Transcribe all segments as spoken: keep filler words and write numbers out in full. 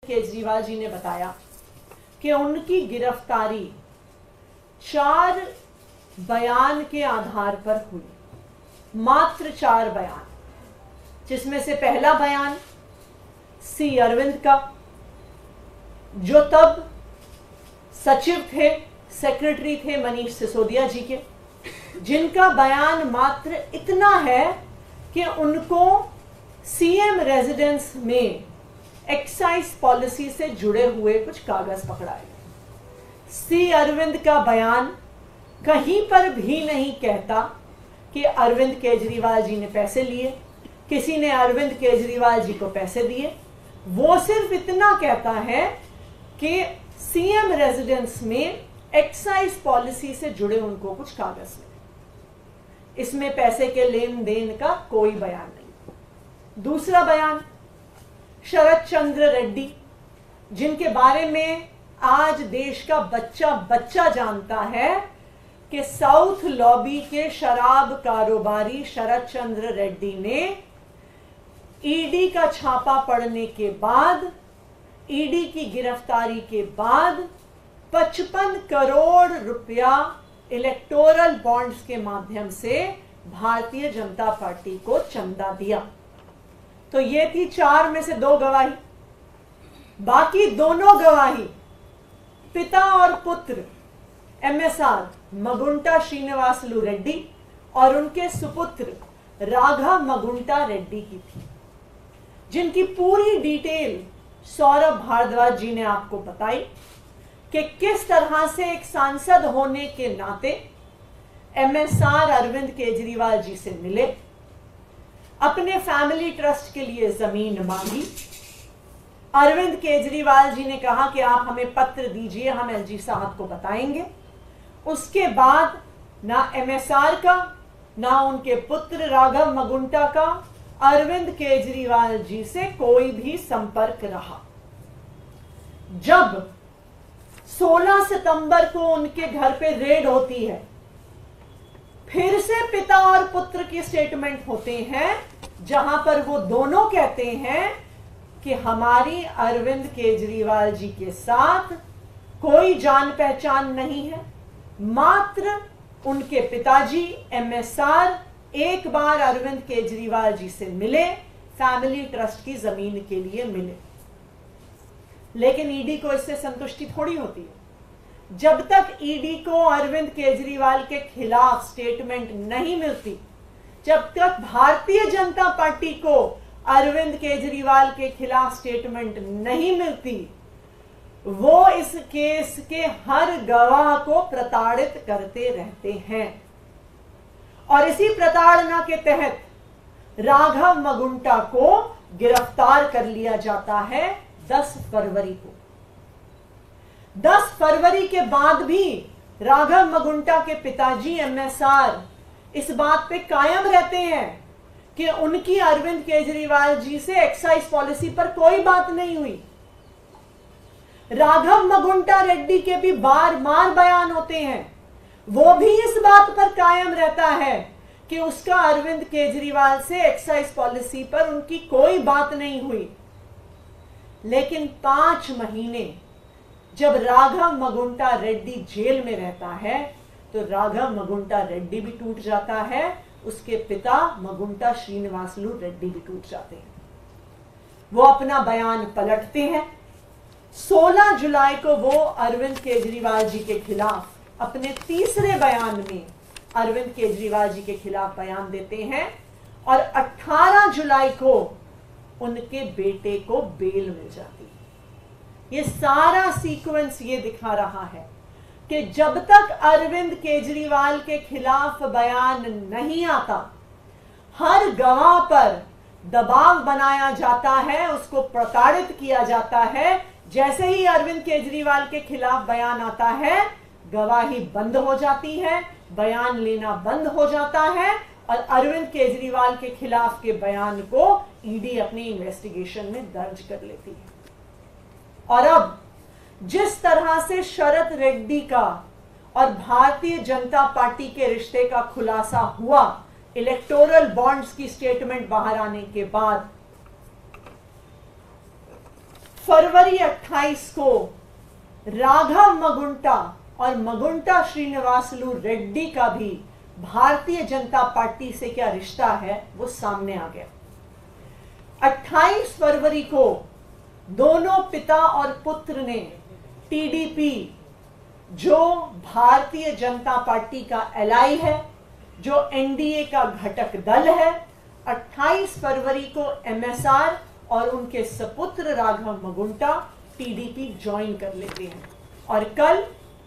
केजरीवाल जी ने बताया कि उनकी गिरफ्तारी चार बयान के आधार पर हुई, मात्र चार बयान, जिसमें से पहला बयान सी अरविंद का, जो तब सचिव थे, सेक्रेटरी थे मनीष सिसोदिया जी के, जिनका बयान मात्र इतना है कि उनको सीएम रेजिडेंस में एक्साइज पॉलिसी से जुड़े हुए कुछ कागज पकड़ाए। सी अरविंद का बयान कहीं पर भी नहीं कहता कि अरविंद केजरीवाल जी ने पैसे लिए, किसी ने अरविंद केजरीवाल जी को पैसे दिए। वो सिर्फ इतना कहता है कि सीएम रेजिडेंस में एक्साइज पॉलिसी से जुड़े उनको कुछ कागज मिले। इसमें पैसे के लेन देन का कोई बयान नहीं। दूसरा बयान शरद चंद्र रेड्डी, जिनके बारे में आज देश का बच्चा बच्चा जानता है कि साउथ लॉबी के शराब कारोबारी शरद चंद्र रेड्डी ने ईडी का छापा पड़ने के बाद, ईडी की गिरफ्तारी के बाद पचपन करोड़ रुपया इलेक्टोरल बॉन्ड्स के माध्यम से भारतीय जनता पार्टी को चंदा दिया। तो ये थी चार में से दो गवाही। बाकी दोनों गवाही पिता और पुत्र एमएसआर मगुंटा श्रीनिवासलू रेड्डी और उनके सुपुत्र राघव मगुंटा रेड्डी की थी, जिनकी पूरी डिटेल सौरभ भारद्वाज जी ने आपको बताई कि किस तरह से एक सांसद होने के नाते एमएसआर अरविंद केजरीवाल जी से मिले, अपने फैमिली ट्रस्ट के लिए जमीन मांगी। अरविंद केजरीवाल जी ने कहा कि आप हमें पत्र दीजिए, हम एलजी साहब को बताएंगे। उसके बाद ना एमएसआर का, ना उनके पुत्र राघव मगुंटा का अरविंद केजरीवाल जी से कोई भी संपर्क रहा। जब सोलह सितंबर को उनके घर पे रेड होती है, फिर से पिता और पुत्र के स्टेटमेंट होते हैं, जहां पर वो दोनों कहते हैं कि हमारी अरविंद केजरीवाल जी के साथ कोई जान पहचान नहीं है। मात्र उनके पिताजी एमएसआर एक बार अरविंद केजरीवाल जी से मिले, फैमिली ट्रस्ट की जमीन के लिए मिले। लेकिन ईडी को इससे संतुष्टि थोड़ी होती है। जब तक ईडी को अरविंद केजरीवाल के खिलाफ स्टेटमेंट नहीं मिलती, जब तक भारतीय जनता पार्टी को अरविंद केजरीवाल के खिलाफ स्टेटमेंट नहीं मिलती, वो इस केस के हर गवाह को प्रताड़ित करते रहते हैं। और इसी प्रताड़ना के तहत राघव मगुंटा को गिरफ्तार कर लिया जाता है दस फरवरी को। दस फरवरी के बाद भी राघव मगुंटा के पिताजी एमएसआर इस बात पे कायम रहते हैं कि उनकी अरविंद केजरीवाल जी से एक्साइज पॉलिसी पर कोई बात नहीं हुई। राघव मगुंटा रेड्डी के भी बार बार बयान होते हैं, वो भी इस बात पर कायम रहता है कि उसका अरविंद केजरीवाल से एक्साइज पॉलिसी पर उनकी कोई बात नहीं हुई। लेकिन पांच महीने जब राघव मगुंटा रेड्डी जेल में रहता है, तो राघव मगुंटा रेड्डी भी टूट जाता है, उसके पिता मगुंटा श्रीनिवासलू रेड्डी भी टूट जाते हैं। वो अपना बयान पलटते हैं। सोलह जुलाई को वो अरविंद केजरीवाल जी के खिलाफ अपने तीसरे बयान में अरविंद केजरीवाल जी के खिलाफ बयान देते हैं और अठारह जुलाई को उनके बेटे को बेल मिल जाती है। ये सारा सीक्वेंस ये दिखा रहा है कि जब तक अरविंद केजरीवाल के खिलाफ बयान नहीं आता, हर गवाह पर दबाव बनाया जाता है, उसको प्रताड़ित किया जाता है। जैसे ही अरविंद केजरीवाल के खिलाफ बयान आता है, गवाही बंद हो जाती है, बयान लेना बंद हो जाता है और अरविंद केजरीवाल के खिलाफ के बयान को ईडी अपनी इन्वेस्टिगेशन में दर्ज कर लेती है। और अब जिस तरह से शरद रेड्डी का और भारतीय जनता पार्टी के रिश्ते का खुलासा हुआ इलेक्टोरल बॉन्ड्स की स्टेटमेंट बाहर आने के बाद, फरवरी अट्ठाईस को राघव मगुंटा और मगुंटा श्रीनिवासलू रेड्डी का भी भारतीय जनता पार्टी से क्या रिश्ता है वो सामने आ गया। अट्ठाईस फरवरी को दोनों पिता और पुत्र ने टीडीपी, जो भारतीय जनता पार्टी का एलाई है, जो एनडीए का घटक दल है, अट्ठाईस फरवरी को एमएसआर और उनके सपुत्र राघव मगुंटा टीडीपी ज्वाइन कर लेते हैं। और कल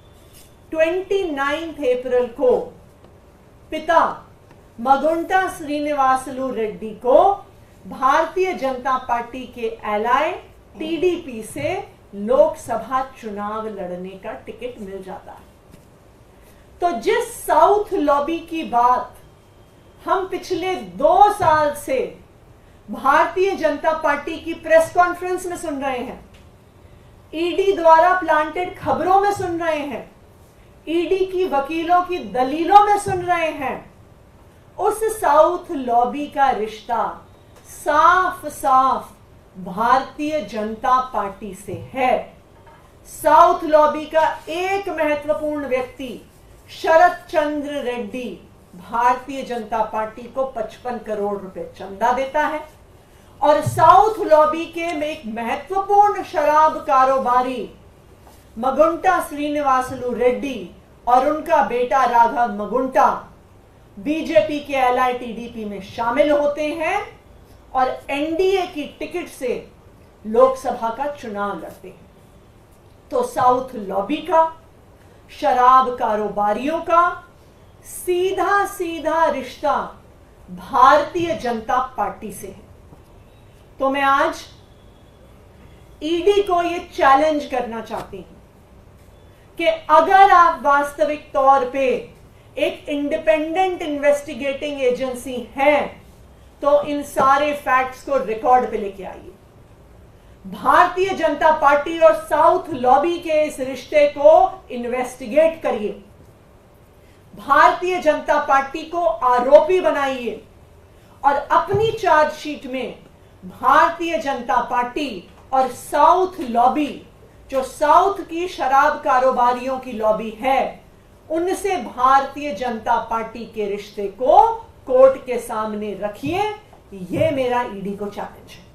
उनतीस अप्रैल को पिता मगुंटा श्रीनिवासलू रेड्डी को भारतीय जनता पार्टी के एलाय टीडीपी से लोकसभा चुनाव लड़ने का टिकट मिल जाता है। तो जिस साउथ लॉबी की बात हम पिछले दो साल से भारतीय जनता पार्टी की प्रेस कॉन्फ्रेंस में सुन रहे हैं, ईडी द्वारा प्लांटेड खबरों में सुन रहे हैं, ईडी की वकीलों की दलीलों में सुन रहे हैं, उस साउथ लॉबी का रिश्ता साफ साफ भारतीय जनता पार्टी से है। साउथ लॉबी का एक महत्वपूर्ण व्यक्ति शरद चंद्र रेड्डी भारतीय जनता पार्टी को पचपन करोड़ रुपए चंदा देता है और साउथ लॉबी के एक महत्वपूर्ण शराब कारोबारी मगुंटा श्रीनिवासलू रेड्डी और उनका बेटा राघव मगुंटा बीजेपी के एलआई टीडीपी में शामिल होते हैं और एनडीए की टिकट से लोकसभा का चुनाव लड़ते हैं। तो साउथ लॉबी का, शराब कारोबारियों का सीधा सीधा रिश्ता भारतीय जनता पार्टी से है। तो मैं आज ईडी को यह चैलेंज करना चाहती हूं कि अगर आप वास्तविक तौर पे एक इंडिपेंडेंट इन्वेस्टिगेटिंग एजेंसी हैं तो इन सारे फैक्ट्स को रिकॉर्ड पे लेके आइए। भारतीय जनता पार्टी और साउथ लॉबी के इस रिश्ते को इन्वेस्टिगेट करिए, भारतीय जनता पार्टी को आरोपी बनाइए और अपनी चार्जशीट में भारतीय जनता पार्टी और साउथ लॉबी, जो साउथ की शराब कारोबारियों की लॉबी है, उनसे भारतीय जनता पार्टी के रिश्ते को कोर्ट के सामने रखिए। यह मेरा ईडी को चैलेंज है।